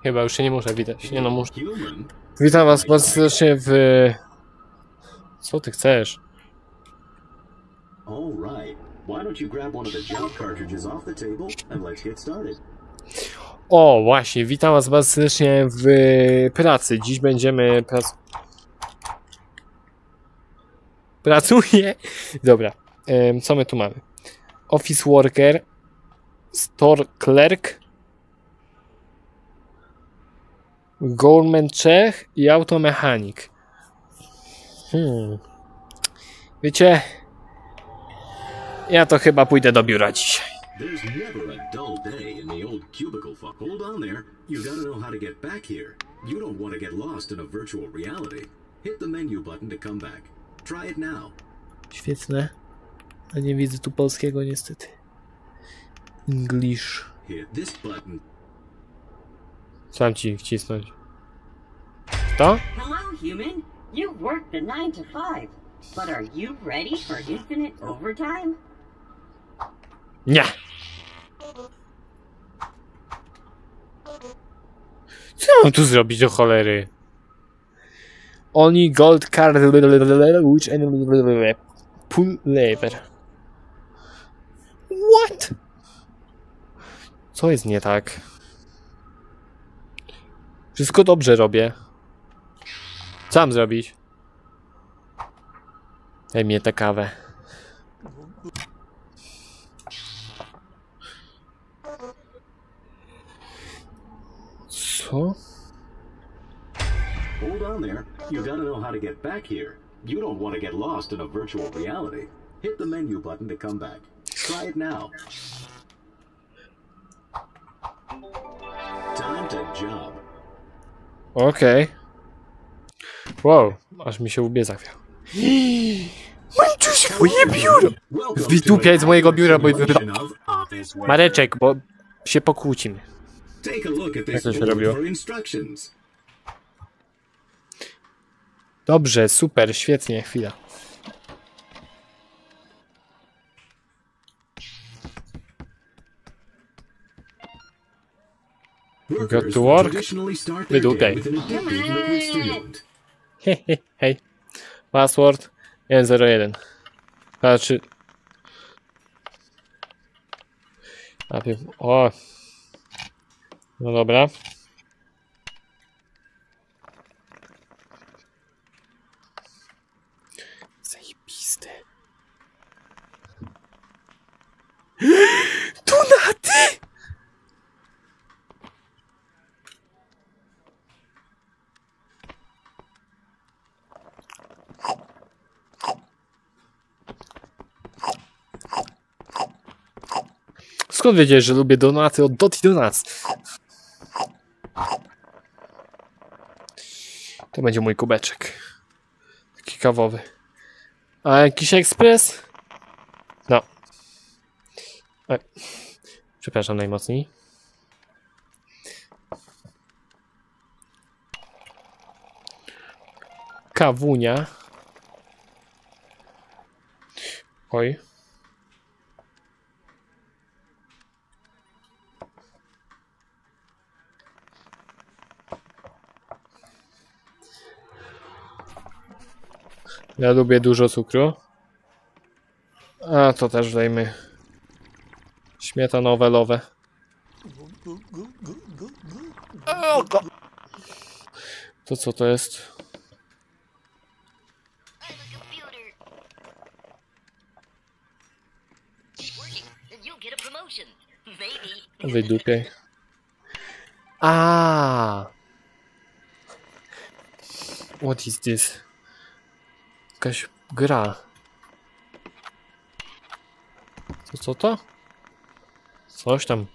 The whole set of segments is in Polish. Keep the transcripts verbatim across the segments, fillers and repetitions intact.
Chyba już się nie muszę widać. Nie no, muszę. Witam was bardzo serdecznie w... Co ty chcesz? O, właśnie, witam was bardzo serdecznie w pracy. Dziś będziemy prac... Pracuję? Dobra. Um, co my tu mamy? Office worker, store clerk, government check i automechanik. Hmm. Wiecie, ja to chyba pójdę do biura dzisiaj. There's never a dull day in the old cubicle fuck. Hold on there. You gotta know how to get back here. You don't want to get lost in a virtual reality. Hit the menu button to come back. Try it now. Świetne. A nie widzę tu polskiego niestety. English. Hit this button. Sam ci wcisnąć. To? Hello, human. You've worked the nine to five, but are you ready for infinite overtime? Nie. Co mam tu zrobić do cholery? Only gold card which and pull lever. What? Co jest nie tak? Wszystko dobrze robię. Co mam zrobić? Daj mi tę kawę. Co? Hold on there. You gotta know how to get back here. You don't want to get lost in a virtual reality. Hit the menu button to come back. Try it now. Time to job. Okej. Okay. Wow, aż mi się łbie zachwiał. Mam tu swoje biuro! Wydupiaj z mojego biura, bo... Mareczek, bo się pokłócimy. Jak to się robiło? Dobrze, super, świetnie, chwila. Got to work? Wydupiaj. Hej, hej. Password jeden zero jeden. Znaczy... O. No dobra. Zajebiste. Tu na ty! Skąd wiedziesz, że lubię donaty od Doti Donuts? To będzie mój kubeczek. Taki kawowy. A jakiś ekspres? No. E. Przepraszam najmocniej. Kawunia. Oj. Ja lubię dużo cukru. A to też dajmy śmietanowe lowe. To co to jest? Wydupiaj. A. What is this? Jakaś gra. Co, co to? Coś tam.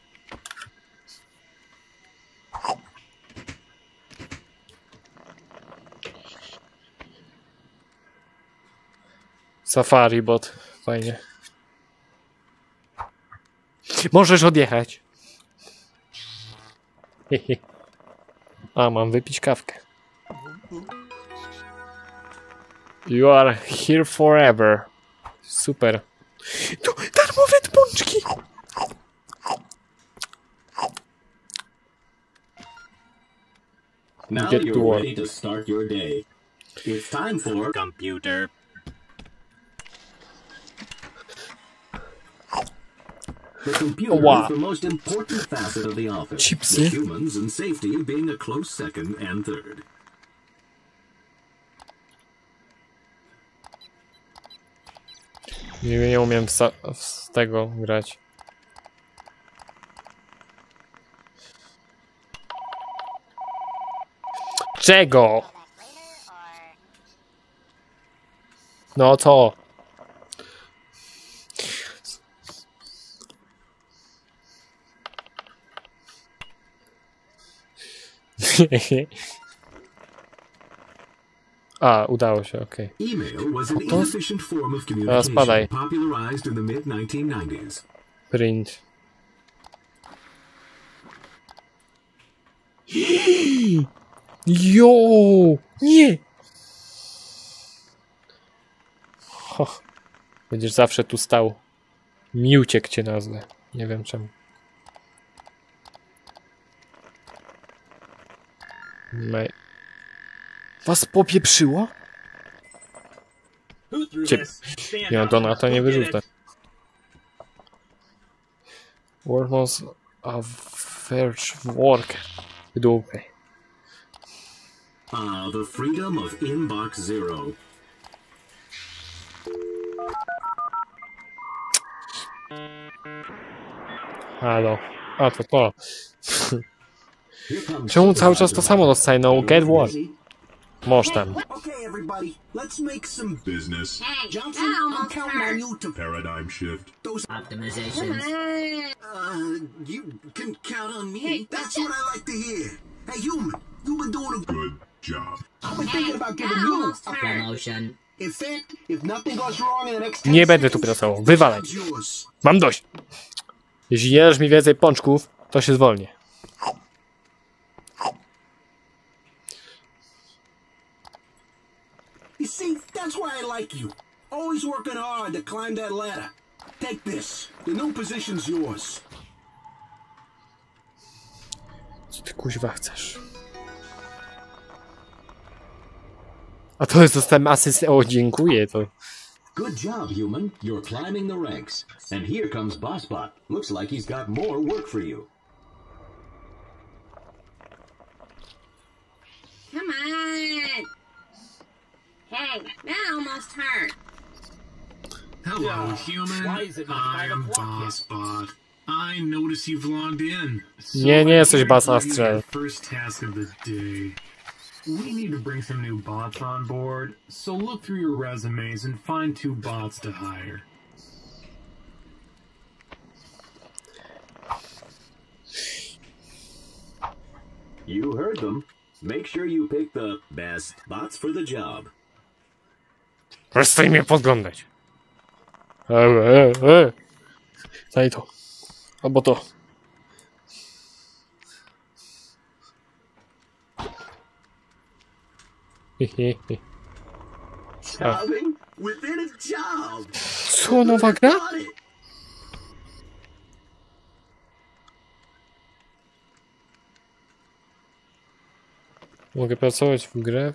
Safari bot. Fajnie. Możesz odjechać. A, mam wypić kawkę. You are here forever. Super. Tu darmowe pączki. Now Get to you're work. ready to start your day. It's time for computer. The computer Wow. is the most important facet of the office, Chipsy. with humans and safety being a close second and third. Nie, nie umiem z, z tego grać. Czego? No co? A, udało się, okej. Okay. Email was an To- inefficient form of Teraz padaj. communication popularized in the mid nineteen nineties. Print. Jo! Nie! Ho. Będziesz zawsze tu stał. Miłciek cię nazwę. Nie wiem czemu. Me... Was popieprzyło? Ciebie. Ja to na to nie wyrzucę. Workers of Verge Work. Dupy. Ah, the freedom of Inbox Zero. Halo. A to to. Here comes Czemu cały czas to samo dostaję? No, get work. Busy? Możesz tam. Okay, everybody, let's make some Business. Hey, Johnson, that I'm almost counting on hurt. you to Paradigm shift. those. Optimizations. Uh, you can count on me. Hey, That's what I like to hear. Hey, human, you've been doing a good. Good job. I've been thinking about That giving you almost a hurt. Promotion. In fact, if nothing goes wrong in the next ten Nie będę tu seconds, pracował. Wywalaj. it's yours. Mam dość. Jeśli jesz mi więcej pączków, to się zwolnię. You see, that's why I like you. Always working hard to climb that ladder. Take this. The new position's yours. Co ty kuźwa chcesz? A to jest dostałem asyst... O, dziękuję, to... Good job, human. You're climbing the ranks. And here comes Bossbot. Looks like he's got more work for you. Come on. Hey, that almost hurt. Hello, human. Why is it not five I'm o'clock yet? Bossbot. I notice you've logged in. So Nie, nie jesteś I'm Boss here to give you Astral. your first task of the day. We need to bring some new bots on board, so look through your resumes and find two bots to hire. You heard them. Make sure you pick the best bots for the job. Przestań mnie podglądać. E, e, e. Daj to. Albo to. Hehehe. Jobbing within a job. Co, nowa gra? Got it. Mogę pracować w grę?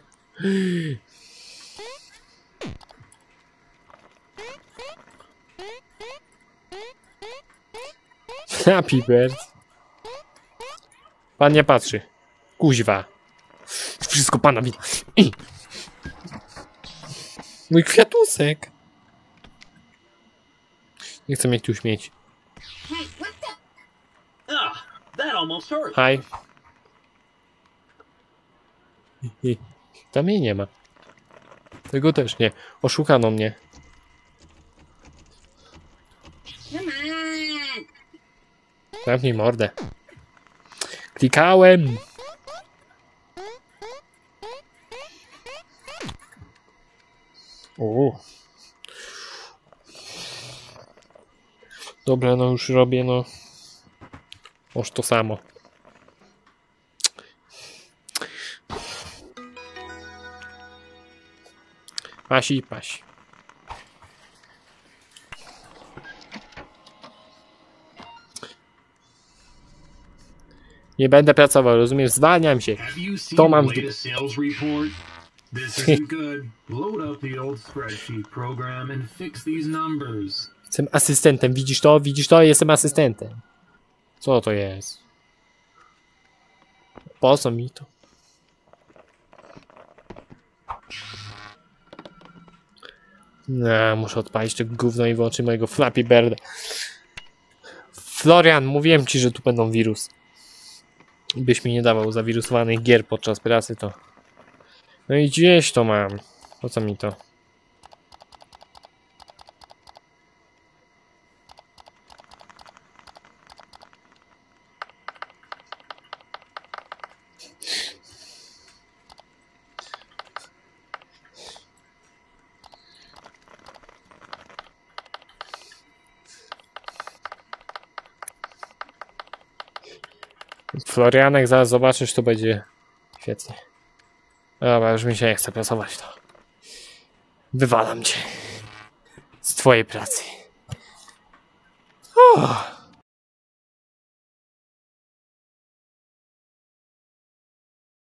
Happy Bird. Pan nie patrzy. Kuźwa. Wszystko pana widać. I. Mój kwiatusek. Nie chcę mieć tu śmieci. Hey, what the? Ah, that almost hurt. Haj. I. Tam jej nie ma. Tego też nie. Oszukano mnie. Come on. Zamknij mordę. Klikałem. O. Dobra, no już robię, no. Może to samo. Pasi, pasi. Nie będę pracował, rozumiesz? Zwalniam się. Have you seen To the mam w dupie. latest sales report? This isn't good. Load up the old spreadsheet program and fix these numbers. Jestem asystentem, widzisz to? Widzisz to? Jestem asystentem. Co to jest? Po co mi to? No, muszę odpalić to gówno i włączyć mojego Flappy Birda. Florian, mówiłem ci, że tu będą wirusy. Byś mi nie dawał zawirusowanych gier podczas pracy, to... No i gdzieś to mam. Po co mi to? Florianek, zaraz zobaczysz, to będzie świetnie. Dobra, już mi się nie chce pracować, to wywalam cię z twojej pracy. Uff.